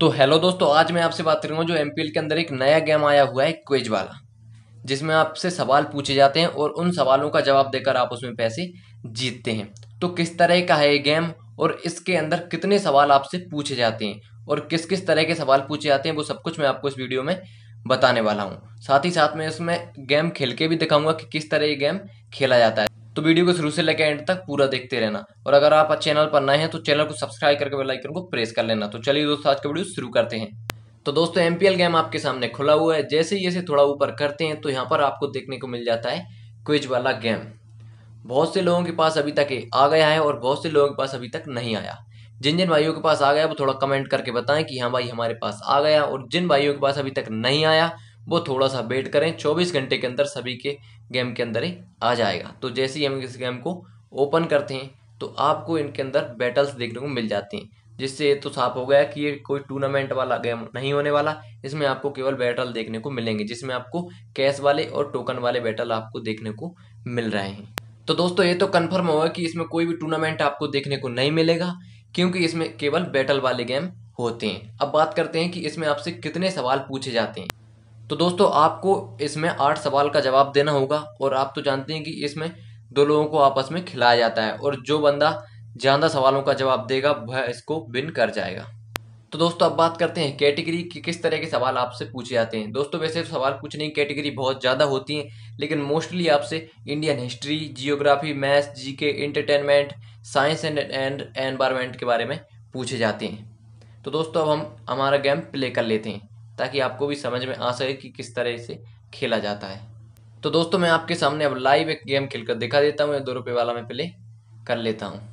तो हेलो दोस्तों, आज मैं आपसे बात करूंगा जो एमपीएल के अंदर एक नया गेम आया हुआ है क्विज वाला, जिसमें आपसे सवाल पूछे जाते हैं और उन सवालों का जवाब देकर आप उसमें पैसे जीतते हैं। तो किस तरह का है ये गेम और इसके अंदर कितने सवाल आपसे पूछे जाते हैं और किस किस तरह के सवाल पूछे जाते हैं, वो सब कुछ मैं आपको इस वीडियो में बताने वाला हूँ। साथ ही साथ मैं इसमें गेम खेल के भी दिखाऊंगा कि किस तरह ये गेम खेला जाता है। तो वीडियो को शुरू से लेकर एंड तक पूरा देखते रहना, और अगर आप चैनल पर नए हैं तो चैनल को सब्सक्राइब करके बेल आइकन को प्रेस कर लेना। तो चलिए दोस्तों, आज का वीडियो शुरू करते हैं। तो दोस्तों, एमपीएल गेम आपके सामने खुला हुआ है। जैसे ही इसे थोड़ा ऊपर करते हैं तो यहाँ पर आपको देखने को मिल जाता है क्विज वाला गेम। बहुत से लोगों के पास अभी तक ये आ गया है और बहुत से लोगों के पास अभी तक नहीं आया। जिन जिन भाइयों के पास आ गया वो थोड़ा कमेंट करके बताएं कि हाँ भाई हमारे पास आ गया, और जिन भाइयों के पास अभी तक नहीं आया वो थोड़ा सा वेट करें। 24 घंटे के अंदर सभी के गेम के अंदर ही आ जाएगा। तो जैसे ही हम इस गेम को ओपन करते हैं तो आपको इनके अंदर बैटल्स देखने को मिल जाती हैं, जिससे ये तो साफ हो गया कि ये कोई टूर्नामेंट वाला गेम नहीं होने वाला। इसमें आपको केवल बैटल देखने को मिलेंगे, जिसमें आपको कैश वाले और टोकन वाले बैटल आपको देखने को मिल रहे हैं। तो दोस्तों, ये तो कंफर्म होगा कि इसमें कोई भी टूर्नामेंट आपको देखने को नहीं मिलेगा, क्योंकि इसमें केवल बैटल वाले गेम होते हैं। अब बात करते हैं कि इसमें आपसे कितने सवाल पूछे जाते हैं। तो दोस्तों, आपको इसमें 8 सवाल का जवाब देना होगा, और आप तो जानते हैं कि इसमें 2 लोगों को आपस में खिलाया जाता है, और जो बंदा ज़्यादा सवालों का जवाब देगा वह इसको विन कर जाएगा। तो दोस्तों, अब बात करते हैं कैटेगरी की, किस तरह के सवाल आपसे पूछे जाते हैं। दोस्तों, वैसे तो सवाल पूछने की कैटेगरी बहुत ज़्यादा होती है, लेकिन मोस्टली आपसे Indian history, geography, maths, GK, entertainment, science and environment के बारे में पूछे जाते हैं। तो दोस्तों, अब हम हमारा गेम प्ले कर लेते हैं ताकि आपको भी समझ में आ सके कि किस तरह से खेला जाता है। तो दोस्तों, मैं आपके सामने अब लाइव एक गेम खेलकर दिखा देता हूँ। 2 रुपये वाला मैं प्ले कर लेता हूँ।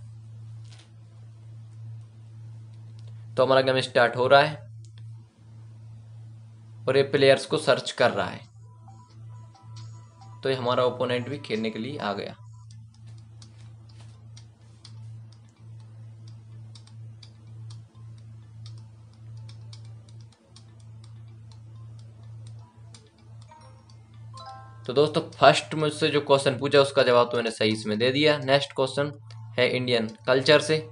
तो हमारा गेम स्टार्ट हो रहा है और ये प्लेयर्स को सर्च कर रहा है। तो ये हमारा ओपोनेंट भी खेलने के लिए आ गया। तो दोस्तों, फर्स्ट मुझसे जो क्वेश्चन पूछा उसका जवाब तो मैंने सही इसमें दे दिया। नेक्स्ट क्वेश्चन है इंडियन कल्चर से,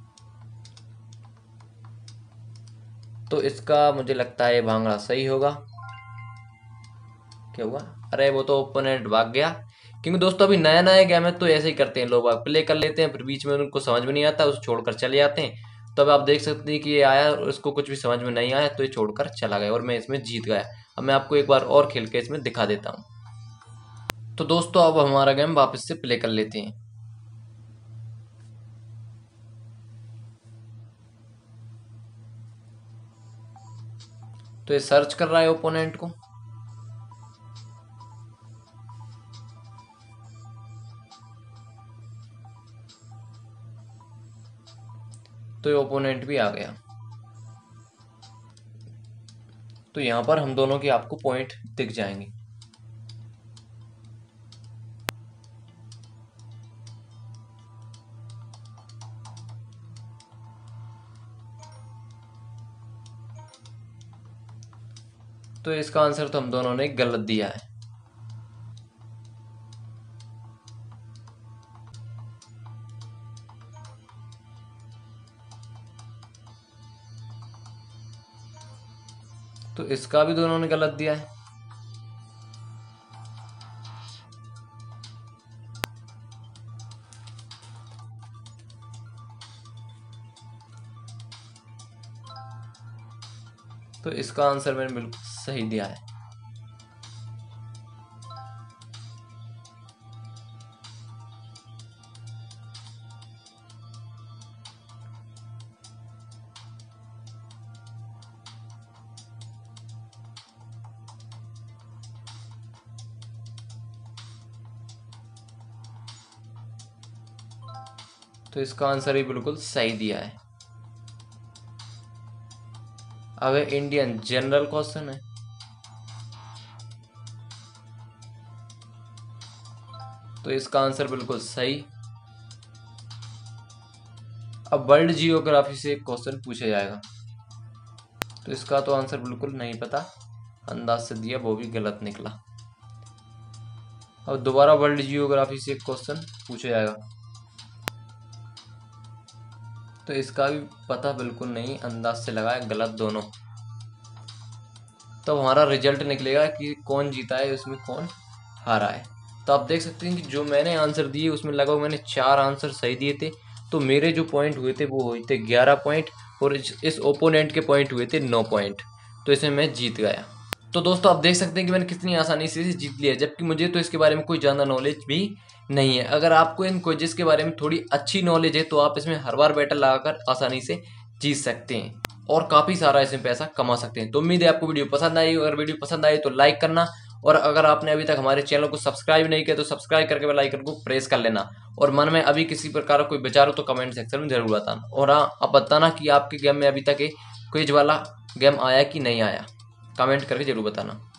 तो इसका मुझे लगता है भांगड़ा सही होगा। क्या हुआ? अरे वो तो ओपोनेंट भाग गया, क्योंकि दोस्तों अभी नया नया गेम है तो ऐसे ही करते हैं लोग, प्ले कर लेते हैं फिर बीच में उनको समझ में नहीं आता, उसे छोड़कर चले जाते हैं। तो अब आप देख सकते हैं कि ये आया और उसको कुछ भी समझ में नहीं आया तो ये छोड़कर चला गया और मैं इसमें जीत गया। अब मैं आपको एक बार और खेल के इसमें दिखा देता हूँ। तो दोस्तों, अब हमारा गेम वापस से प्ले कर लेते हैं। तो ये सर्च कर रहा है ओपोनेंट को। तो ये ओपोनेंट भी आ गया। तो यहाँ पर हम दोनों के आपको पॉइंट दिख जाएंगे। तो इसका आंसर तो हम दोनों ने गलत दिया है। तो इसका भी दोनों ने गलत दिया है। तो इसका आंसर मैंने बिल्कुल सही दिया है। तो इसका आंसर भी बिल्कुल सही दिया है। अब इंडियन जनरल क्वेश्चन है। तो इसका आंसर बिल्कुल सही। अब वर्ल्ड जियोग्राफी से एक क्वेश्चन पूछा जाएगा। तो इसका तो आंसर बिल्कुल नहीं पता, अंदाज से दिया वो भी गलत निकला। अब दोबारा वर्ल्ड जियोग्राफी से एक क्वेश्चन पूछा जाएगा। तो इसका भी पता बिल्कुल नहीं, अंदाज से लगाया, गलत दोनों। तो हमारा रिजल्ट निकलेगा कि कौन जीता है, उसमें कौन हारा है। तो आप देख सकते हैं कि जो मैंने आंसर दिए उसमें लगभग मैंने 4 आंसर सही दिए थे। तो मेरे जो पॉइंट हुए थे वो हुए थे 11 पॉइंट, और इस ओपोनेंट के पॉइंट हुए थे 9 पॉइंट। तो इसमें मैं जीत गया। तो दोस्तों आप देख सकते हैं कि मैंने कितनी आसानी से जीत लिया, जबकि मुझे तो इसके बारे में कोई ज़्यादा नॉलेज भी नहीं है। अगर आपको इन क्विज़ेस के बारे में थोड़ी अच्छी नॉलेज है तो आप इसमें हर बार बैटल लगाकर आसानी से जीत सकते हैं और काफ़ी सारा इसमें पैसा कमा सकते हैं। तो उम्मीद है आपको वीडियो पसंद आई। अगर वीडियो पसंद आई तो लाइक करना, और अगर आपने अभी तक हमारे चैनल को सब्सक्राइब नहीं किया तो सब्सक्राइब करके बेल आइकन को प्रेस कर लेना। और मन में अभी किसी प्रकार का कोई विचार हो तो कमेंट सेक्शन में जरूर बताना। और हाँ, आप बताना कि आपके गेम में अभी तक क्विज वाला गेम आया कि नहीं आया, कमेंट करके जरूर बताना।